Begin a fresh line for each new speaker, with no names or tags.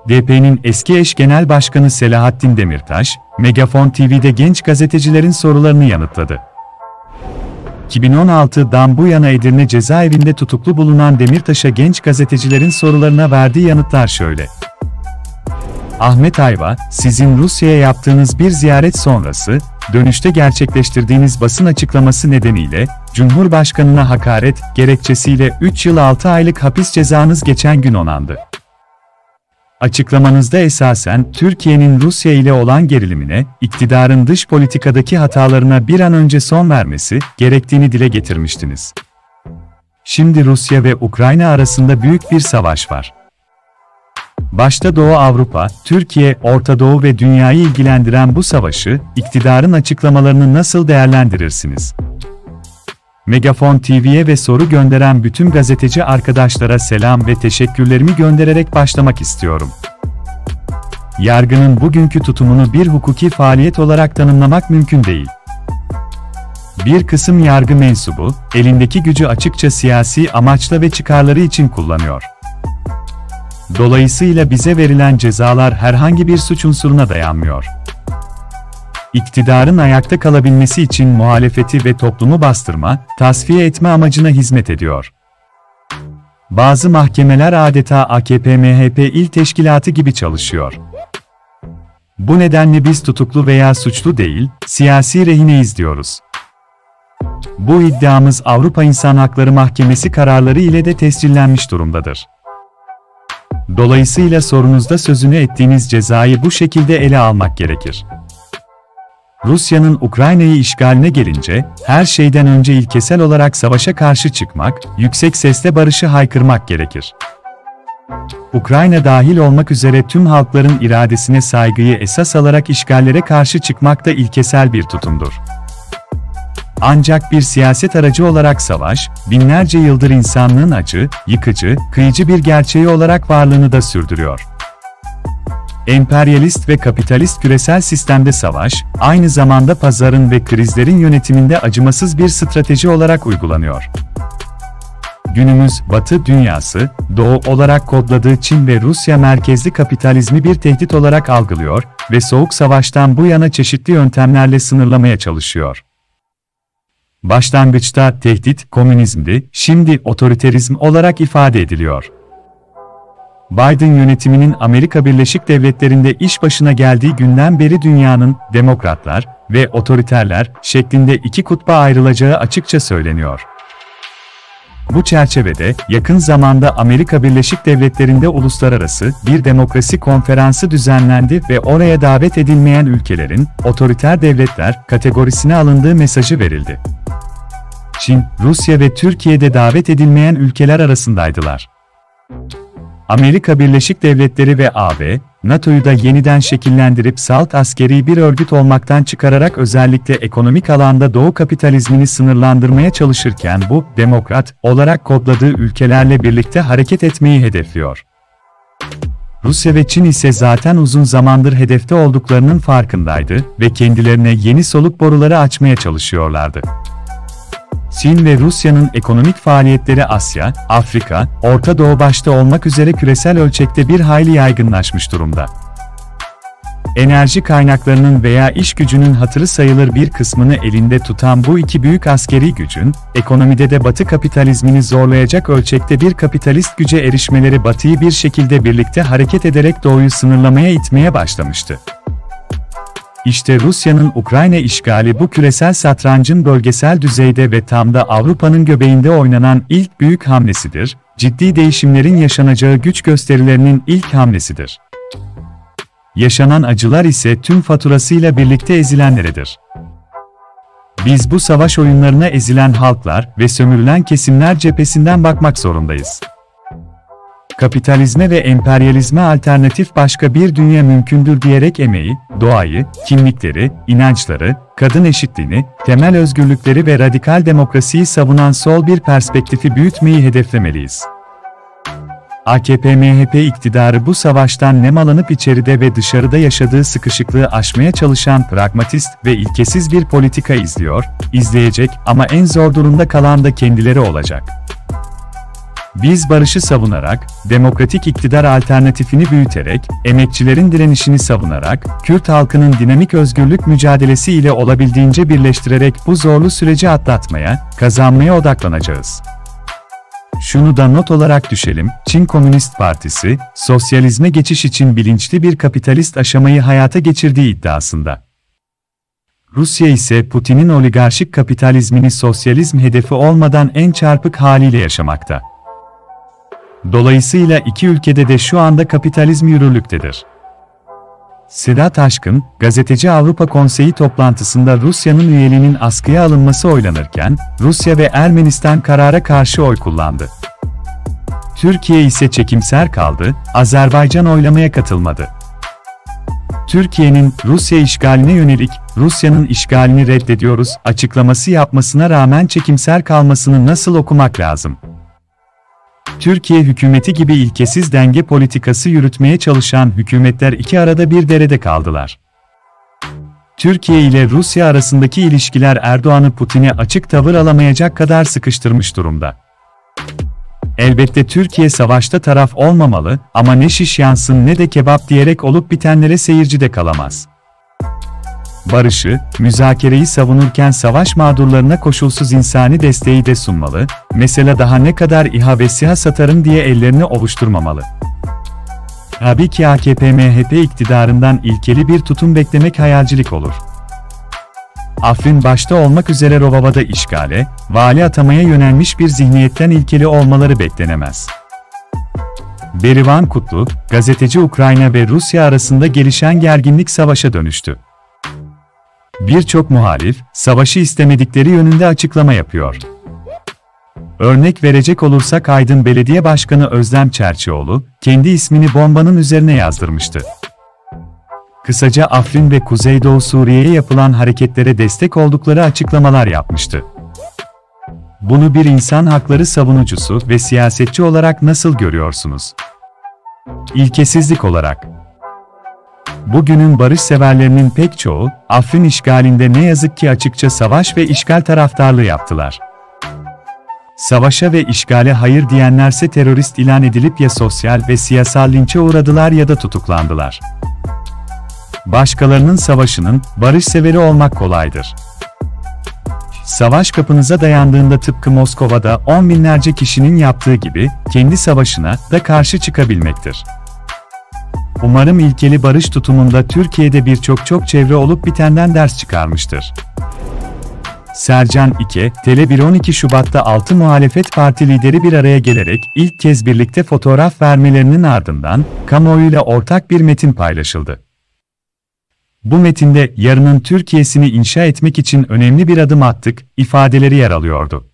DP'nin eski eş genel başkanı Selahattin Demirtaş, Megafon TV'de genç gazetecilerin sorularını yanıtladı. 2016'dan bu yana Edirne cezaevinde tutuklu bulunan Demirtaş'a genç gazetecilerin sorularına verdiği yanıtlar şöyle. Ahmet Ayva, sizin Rusya'ya yaptığınız bir ziyaret sonrası, dönüşte gerçekleştirdiğiniz basın açıklaması nedeniyle, Cumhurbaşkanına hakaret gerekçesiyle 3 yıl 6 aylık hapis cezanız geçen gün onandı. Açıklamanızda esasen Türkiye'nin Rusya ile olan gerilimine, iktidarın dış politikadaki hatalarına bir an önce son vermesi gerektiğini dile getirmiştiniz. Şimdi Rusya ve Ukrayna arasında büyük bir savaş var. Başta Doğu Avrupa, Türkiye, Orta Doğu ve dünyayı ilgilendiren bu savaşı, iktidarın açıklamalarını nasıl değerlendirirsiniz? Megafon TV'ye ve soru gönderen bütün gazeteci arkadaşlara selam ve teşekkürlerimi göndererek başlamak istiyorum. Yargının bugünkü tutumunu bir hukuki faaliyet olarak tanımlamak mümkün değil. Bir kısım yargı mensubu, elindeki gücü açıkça siyasi amaçla ve çıkarları için kullanıyor. Dolayısıyla bize verilen cezalar herhangi bir suç unsuruna dayanmıyor. İktidarın ayakta kalabilmesi için muhalefeti ve toplumu bastırma, tasfiye etme amacına hizmet ediyor. Bazı mahkemeler adeta AKP-MHP il teşkilatı gibi çalışıyor. Bu nedenle biz tutuklu veya suçlu değil, siyasi rehineyiz diyoruz. Bu iddiamız Avrupa İnsan Hakları Mahkemesi kararları ile de tescillenmiş durumdadır. Dolayısıyla sorunuzda sözünü ettiğiniz cezayı bu şekilde ele almak gerekir. Rusya'nın Ukrayna'yı işgaline gelince, her şeyden önce ilkesel olarak savaşa karşı çıkmak, yüksek sesle barışı haykırmak gerekir. Ukrayna dahil olmak üzere tüm halkların iradesine saygıyı esas alarak işgallere karşı çıkmak da ilkesel bir tutumdur. Ancak bir siyaset aracı olarak savaş, binlerce yıldır insanlığın acı, yıkıcı, kıyıcı bir gerçeği olarak varlığını da sürdürüyor. Emperyalist ve kapitalist küresel sistemde savaş, aynı zamanda pazarın ve krizlerin yönetiminde acımasız bir strateji olarak uygulanıyor. Günümüz Batı dünyası, Doğu olarak kodladığı Çin ve Rusya merkezli kapitalizmi bir tehdit olarak algılıyor ve Soğuk Savaş'tan bu yana çeşitli yöntemlerle sınırlamaya çalışıyor. Başlangıçta tehdit komünizmdi, şimdi otoriterizm olarak ifade ediliyor. Biden yönetiminin Amerika Birleşik Devletleri'nde iş başına geldiği günden beri dünyanın demokratlar ve otoriterler şeklinde iki kutba ayrılacağı açıkça söyleniyor. Bu çerçevede yakın zamanda Amerika Birleşik Devletleri'nde uluslararası bir demokrasi konferansı düzenlendi ve oraya davet edilmeyen ülkelerin otoriter devletler kategorisine alındığı mesajı verildi. Çin, Rusya ve Türkiye'de davet edilmeyen ülkeler arasındaydılar. Amerika Birleşik Devletleri ve AB, NATO'yu da yeniden şekillendirip salt askeri bir örgüt olmaktan çıkararak özellikle ekonomik alanda Doğu kapitalizmini sınırlandırmaya çalışırken bu, demokrat olarak kodladığı ülkelerle birlikte hareket etmeyi hedefliyor. Rusya ve Çin ise zaten uzun zamandır hedefte olduklarının farkındaydı ve kendilerine yeni soluk boruları açmaya çalışıyorlardı. Çin ve Rusya'nın ekonomik faaliyetleri Asya, Afrika, Orta Doğu başta olmak üzere küresel ölçekte bir hayli yaygınlaşmış durumda. Enerji kaynaklarının veya iş gücünün hatırı sayılır bir kısmını elinde tutan bu iki büyük askeri gücün, ekonomide de Batı kapitalizmini zorlayacak ölçekte bir kapitalist güce erişmeleri Batı'yı bir şekilde birlikte hareket ederek Doğu'yu sınırlamaya itmeye başlamıştı. İşte Rusya'nın Ukrayna işgali bu küresel satrancın bölgesel düzeyde ve tam da Avrupa'nın göbeğinde oynanan ilk büyük hamlesidir, ciddi değişimlerin yaşanacağı güç gösterilerinin ilk hamlesidir. Yaşanan acılar ise tüm faturasıyla birlikte ezilenleredir. Biz bu savaş oyunlarına ezilen halklar ve sömürülen kesimler cephesinden bakmak zorundayız. Kapitalizme ve emperyalizme alternatif başka bir dünya mümkündür diyerek emeği, doğayı, kimlikleri, inançları, kadın eşitliğini, temel özgürlükleri ve radikal demokrasiyi savunan sol bir perspektifi büyütmeyi hedeflemeliyiz. AKP-MHP iktidarı bu savaştan nemalanıp içeride ve dışarıda yaşadığı sıkışıklığı aşmaya çalışan pragmatist ve ilkesiz bir politika izliyor, izleyecek ama en zor durumda kalan da kendileri olacak. Biz barışı savunarak, demokratik iktidar alternatifini büyüterek, emekçilerin direnişini savunarak, Kürt halkının dinamik özgürlük mücadelesi ile olabildiğince birleştirerek bu zorlu süreci atlatmaya, kazanmaya odaklanacağız. Şunu da not olarak düşelim, Çin Komünist Partisi, sosyalizme geçiş için bilinçli bir kapitalist aşamayı hayata geçirdiği iddiasında. Rusya ise Putin'in oligarşik kapitalizmini sosyalizm hedefi olmadan en çarpık haliyle yaşamakta. Dolayısıyla iki ülkede de şu anda kapitalizm yürürlüktedir. Sedat Aşkın, Gazeteci Avrupa Konseyi toplantısında Rusya'nın üyeliğinin askıya alınması oylanırken, Rusya ve Ermenistan karara karşı oy kullandı. Türkiye ise çekimser kaldı, Azerbaycan oylamaya katılmadı. Türkiye'nin Rusya işgaline yönelik, Rusya'nın işgalini reddediyoruz açıklaması yapmasına rağmen çekimser kalmasını nasıl okumak lazım? Türkiye hükümeti gibi ilkesiz denge politikası yürütmeye çalışan hükümetler iki arada bir derede kaldılar. Türkiye ile Rusya arasındaki ilişkiler Erdoğan'ı Putin'e açık tavır alamayacak kadar sıkıştırmış durumda. Elbette Türkiye savaşta taraf olmamalı ama ne şiş yansın ne de kebap diyerek olup bitenlere seyirci de kalamaz. Barışı, müzakereyi savunurken savaş mağdurlarına koşulsuz insani desteği de sunmalı, mesela daha ne kadar İHA ve SİHA satarım diye ellerini ovuşturmamalı. Tabii ki AKP-MHP iktidarından ilkeli bir tutum beklemek hayalcilik olur. Afrin başta olmak üzere Rojava'da işgale, vali atamaya yönelmiş bir zihniyetten ilkeli olmaları beklenemez. Berivan Kutlu, gazeteci Ukrayna ve Rusya arasında gelişen gerginlik savaşa dönüştü. Birçok muhalif, savaşı istemedikleri yönünde açıklama yapıyor. Örnek verecek olursak Aydın Belediye Başkanı Özlem Çerçioğlu, kendi ismini bombanın üzerine yazdırmıştı. Kısaca Afrin ve Kuzeydoğu Suriye'ye yapılan hareketlere destek oldukları açıklamalar yapmıştı. Bunu bir insan hakları savunucusu ve siyasetçi olarak nasıl görüyorsunuz? İlkesizlik olarak. Bugünün barışseverlerinin pek çoğu, Afrin işgalinde ne yazık ki açıkça savaş ve işgal taraftarlığı yaptılar. Savaşa ve işgale hayır diyenlerse terörist ilan edilip ya sosyal ve siyasal linçe uğradılar ya da tutuklandılar. Başkalarının savaşının, barışseveri olmak kolaydır. Savaş kapınıza dayandığında tıpkı Moskova'da 10 binlerce kişinin yaptığı gibi, kendi savaşına da karşı çıkabilmektir. Umarım ilkeli barış tutumunda Türkiye'de birçok çevre olup bitenden ders çıkarmıştır. Sercan İke, Tele1 12 Şubat'ta 6 muhalefet parti lideri bir araya gelerek ilk kez birlikte fotoğraf vermelerinin ardından, kamuoyuyla ortak bir metin paylaşıldı. Bu metinde yarının Türkiye'sini inşa etmek için önemli bir adım attık ifadeleri yer alıyordu.